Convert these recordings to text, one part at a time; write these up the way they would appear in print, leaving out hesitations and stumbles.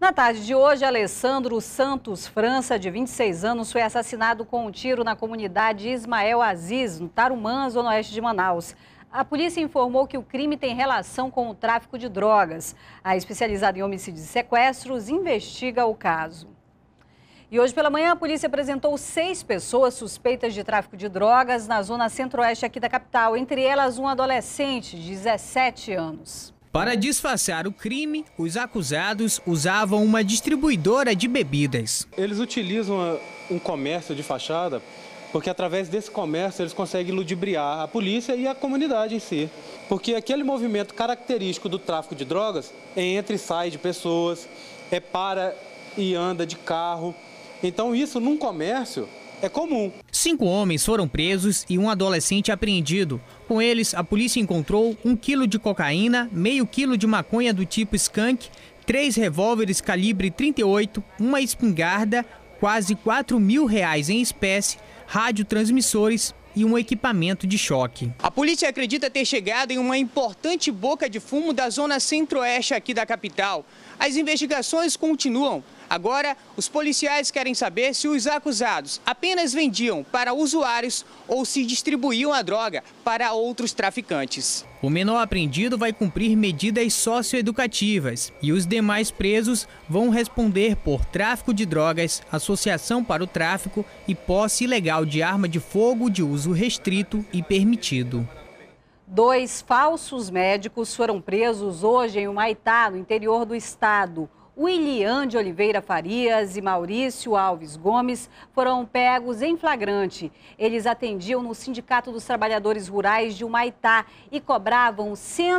Na tarde de hoje, Alessandro Santos França, de 26 anos, foi assassinado com um tiro na comunidade Ismael Aziz, no Tarumã, zona oeste de Manaus. A polícia informou que o crime tem relação com o tráfico de drogas. A especializada em homicídios e sequestros investiga o caso. E hoje pela manhã, a polícia apresentou 6 pessoas suspeitas de tráfico de drogas na zona centro-oeste aqui da capital, entre elas um adolescente de 17 anos. Para disfarçar o crime, os acusados usavam uma distribuidora de bebidas. Eles utilizam um comércio de fachada porque através desse comércio eles conseguem ludibriar a polícia e a comunidade em si. Porque aquele movimento característico do tráfico de drogas é entra e sai de pessoas, é para e anda de carro. Então isso num comércio é comum. 5 homens foram presos e um adolescente apreendido. Com eles, a polícia encontrou 1 quilo de cocaína, meio quilo de maconha do tipo skunk, 3 revólveres calibre 38, uma espingarda, quase R$4.000 em espécie, radiotransmissores e um equipamento de choque. A polícia acredita ter chegado em uma importante boca de fumo da zona centro-oeste aqui da capital. As investigações continuam. Agora, os policiais querem saber se os acusados apenas vendiam para usuários ou se distribuíam a droga para outros traficantes. O menor apreendido vai cumprir medidas socioeducativas e os demais presos vão responder por tráfico de drogas, associação para o tráfico e posse ilegal de arma de fogo de uso restrito e permitido. 2 falsos médicos foram presos hoje em Humaitá, no interior do estado. Willian de Oliveira Farias e Maurício Alves Gomes foram pegos em flagrante. Eles atendiam no Sindicato dos Trabalhadores Rurais de Humaitá e cobravam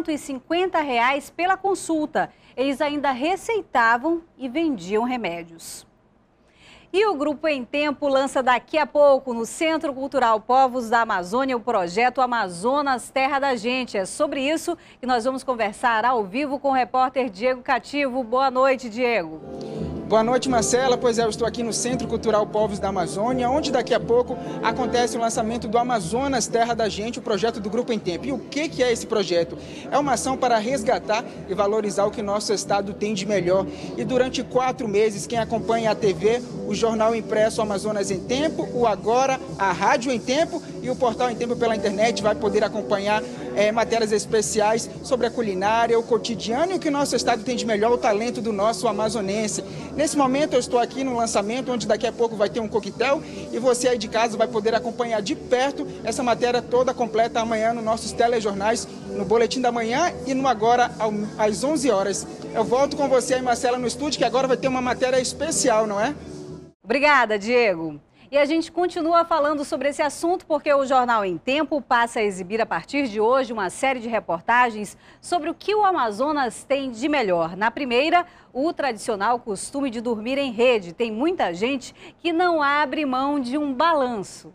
R$150 pela consulta. Eles ainda receitavam e vendiam remédios. E o Grupo Em Tempo lança daqui a pouco no Centro Cultural Povos da Amazônia o projeto Amazonas Terra da Gente. É sobre isso que nós vamos conversar ao vivo com o repórter Diego Cativo. Boa noite, Diego. Boa noite, Marcela. Pois é, eu estou aqui no Centro Cultural Povos da Amazônia, onde daqui a pouco acontece o lançamento do Amazonas Terra da Gente, o projeto do Grupo Em Tempo. E o que é esse projeto? É uma ação para resgatar e valorizar o que nosso estado tem de melhor. E durante 4 meses, quem acompanha a TV, o jornal impresso Amazonas em Tempo, o Agora, a Rádio em Tempo e o Portal Em Tempo pela internet vai poder acompanhar matérias especiais sobre a culinária, o cotidiano e o que nosso estado tem de melhor, o talento do nosso amazonense. Nesse momento eu estou aqui no lançamento, onde daqui a pouco vai ter um coquetel e você aí de casa vai poder acompanhar de perto essa matéria toda completa amanhã nos nossos telejornais, no Boletim da Manhã e no Agora às 11 horas. Eu volto com você aí, Marcela, no estúdio, que agora vai ter uma matéria especial, não é? Obrigada, Diego. E a gente continua falando sobre esse assunto porque o Jornal Em Tempo passa a exibir a partir de hoje uma série de reportagens sobre o que o Amazonas tem de melhor. Na primeira, o tradicional costume de dormir em rede. Tem muita gente que não abre mão de um balanço.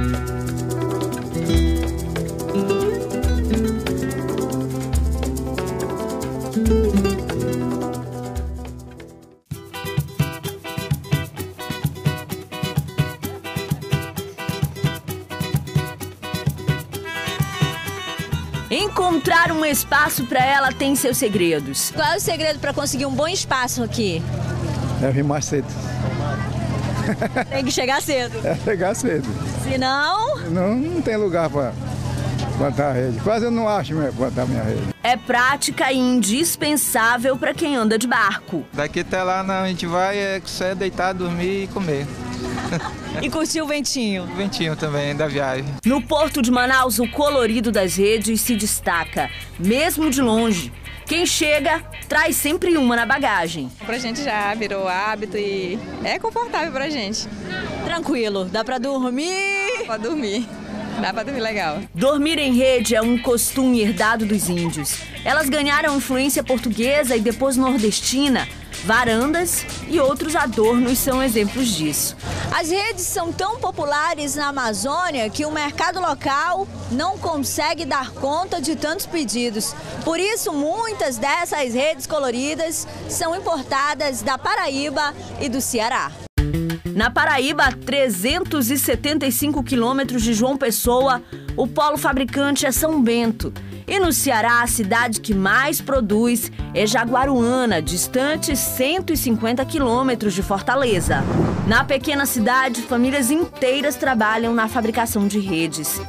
Encontrar um espaço para ela tem seus segredos. Qual é o segredo para conseguir um bom espaço aqui? É vir mais cedo. Tem que chegar cedo. É chegar cedo. Senão... Não tem lugar para plantar a rede. Quase eu não acho plantar minha rede. É prática e indispensável para quem anda de barco. Daqui até lá a gente vai só deitar, dormir e comer. E curtir o ventinho. O ventinho também da viagem. No Porto de Manaus, o colorido das redes se destaca, mesmo de longe. Quem chega, traz sempre uma na bagagem. Pra gente já virou hábito e é confortável pra gente. Tranquilo, dá pra dormir? Pra dormir. Dá pra dormir legal. Dormir em rede é um costume herdado dos índios. Elas ganharam influência portuguesa e depois nordestina. Varandas e outros adornos são exemplos disso. As redes são tão populares na Amazônia que o mercado local não consegue dar conta de tantos pedidos. Por isso, muitas dessas redes coloridas são importadas da Paraíba e do Ceará. Na Paraíba, a 375 quilômetros de João Pessoa, o polo fabricante é São Bento. E no Ceará, a cidade que mais produz é Jaguaruana, distante 150 quilômetros de Fortaleza. Na pequena cidade, famílias inteiras trabalham na fabricação de redes.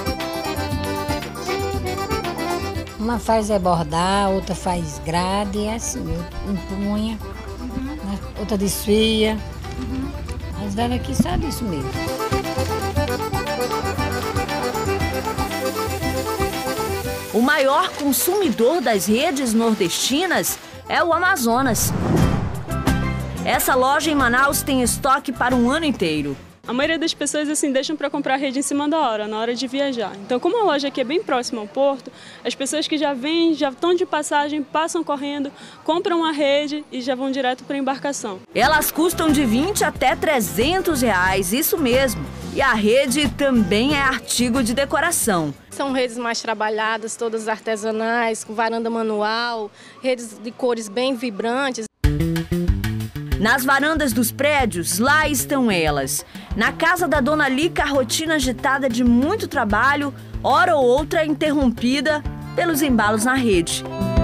Uma faz bordar, outra faz grade, assim, empunha, né? Outra desfia. As velhas aqui sabem isso mesmo. O maior consumidor das redes nordestinas é o Amazonas. Essa loja em Manaus tem estoque para um ano inteiro. A maioria das pessoas deixam para comprar a rede em cima da hora, na hora de viajar. Então, como a loja aqui é bem próxima ao porto, as pessoas que já vêm, já estão de passagem, passam correndo, compram a rede e já vão direto para a embarcação. Elas custam de 20 até 300 reais, isso mesmo. E a rede também é artigo de decoração. São redes mais trabalhadas, todas artesanais, com varanda manual, redes de cores bem vibrantes. Nas varandas dos prédios, lá estão elas. Na casa da Dona Lica, a rotina agitada de muito trabalho, hora ou outra interrompida pelos embalos na rede.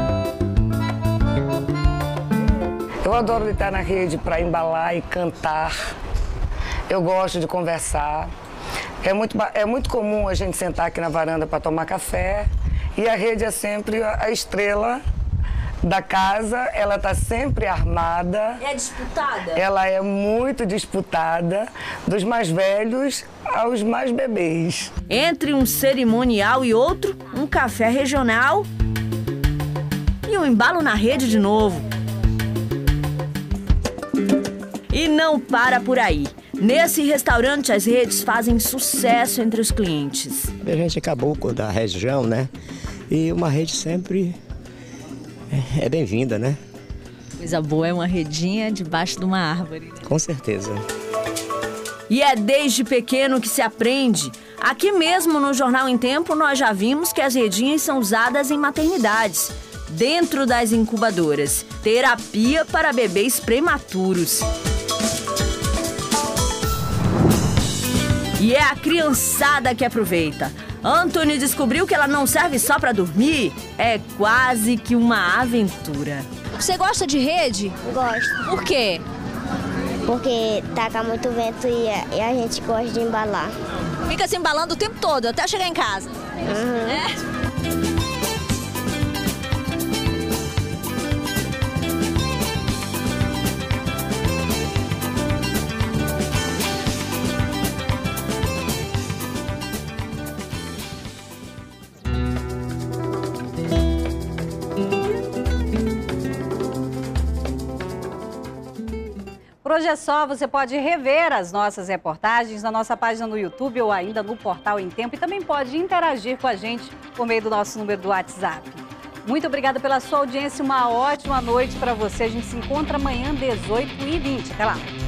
Eu adoro estar na rede para embalar e cantar. Eu gosto de conversar. É muito comum a gente sentar aqui na varanda para tomar café. E a rede é sempre a estrela da casa. Ela está sempre armada. É disputada? Ela é muito disputada, dos mais velhos aos mais bebês. Entre um cerimonial e outro, um café regional e um embalo na rede de novo. E não para por aí. Nesse restaurante, as redes fazem sucesso entre os clientes. A gente é caboclo da região, né? E uma rede sempre é bem-vinda, né? Coisa boa é uma redinha debaixo de uma árvore. Com certeza. E é desde pequeno que se aprende. Aqui mesmo no Jornal em Tempo, nós já vimos que as redinhas são usadas em maternidades, dentro das incubadoras. Terapia para bebês prematuros. E é a criançada que aproveita. Anthony descobriu que ela não serve só para dormir, é quase que uma aventura. Você gosta de rede? Gosto. Por quê? Porque taca muito vento e a gente gosta de embalar. Fica se embalando o tempo todo, até chegar em casa. Uhum. É? Por hoje é só, você pode rever as nossas reportagens na nossa página no YouTube ou ainda no Portal em Tempo e também pode interagir com a gente por meio do nosso número do WhatsApp. Muito obrigada pela sua audiência, uma ótima noite para você. A gente se encontra amanhã, 18h20. Até lá!